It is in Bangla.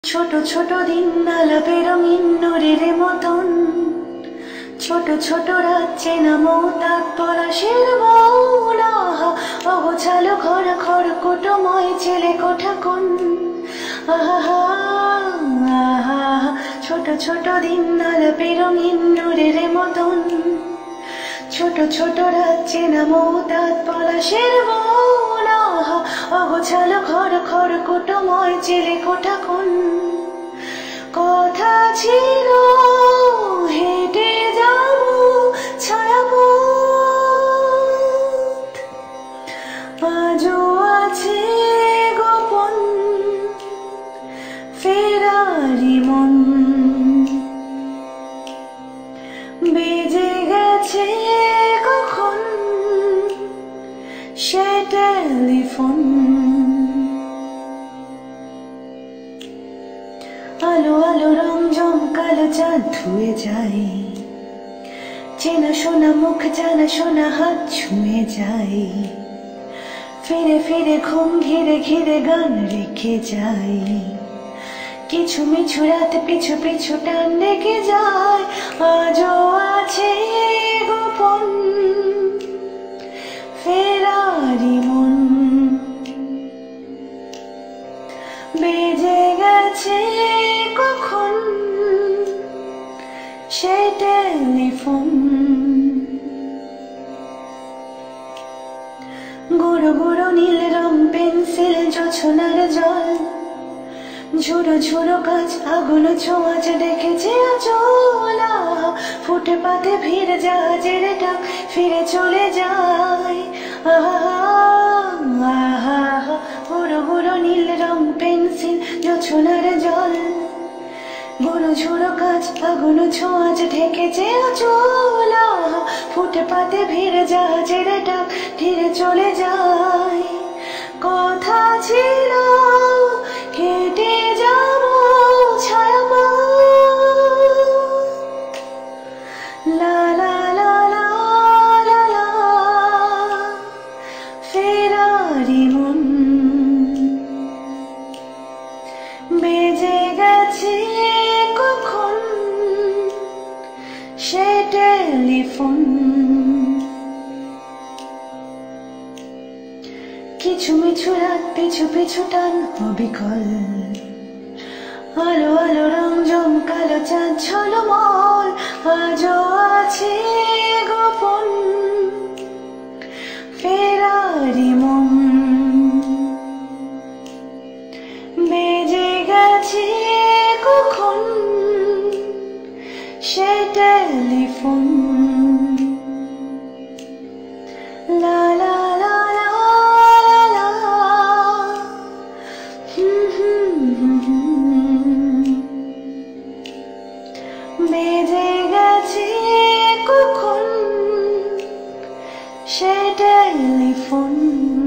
ছোট ছোট দিন আলাপে রঙিন নূরের মতন, ছোট ছোট রাত চেনা মৌতাক পলাশের মৌলা, অগোছালো ঘর ঘর কুটুময় ছেলে কোঠা কোন। আহা আহা, ছোট ছোট দিন আলাপে রঙিন নূরের মতন, ছোট ছোট রাত চেনা মৌতাক পলাশের মৌলা, অগোছালো ঘর ঘর কুটুময় ছেলে কোঠা কোন। কথা ছিল হেঁটে যাব ছায়াপথ, আজও আছে গোপন ফেরারি মন। বেজে গেছে কখন সে টেলিফোন, আলো আলো রং জমকালো চাঁদ ধুয়ে যায়, চেনা শোনা মুখ জানা শোনা হাত ছুঁয়ে যায়, ফিরে ফিরে ঘুম ঘিরে ঘিরে গান রেখে যায়, কিছু মিছু রাত পিছু পিছু টান রেখে যায়, আজও আছে গোপন ফেরারি মন। বেজে গেছে কখন সে টেলিফোন, গুঁড়ো গুঁড়ো নীল রং পেন্সিল জোছনার জল, ঝুড়ো ঝুড়ো কাজ আগুন ছোঁয়াচ দেখেছে আচলা, ফুটপাতে ভিড় জাহাজের ডাক ফিরে চলে যায়। আহা আহা, গুঁড়ো গুঁড়ো নীল রং পেন্সিল জোছনার জল, গুঁড়ো ঝুড়ো কাজ আগুন ছোঁয়াচ ঢেকেছে আচলা, ফুটপাতে ভিড় জাহাজের ডাক ফিরে চলে যায়। কথা ছিল হেঁটে যাব ছায়াপথ, লা লা লা লা লা লা, ফেরারি মন। বেজে গেছে কখন সে টেলিফোন, কিছু মিছু রাত পিছু পিছু টান অবিকল, আলো আলো রং জমকালো চাঁদ ঝলমল, আজও আছে গোপন ফেরারি মন। বেজে গেছে কখন সে টেলিফোন, লা লা লা লা লা, বেজে গেছে কখন সে টেলিফোন।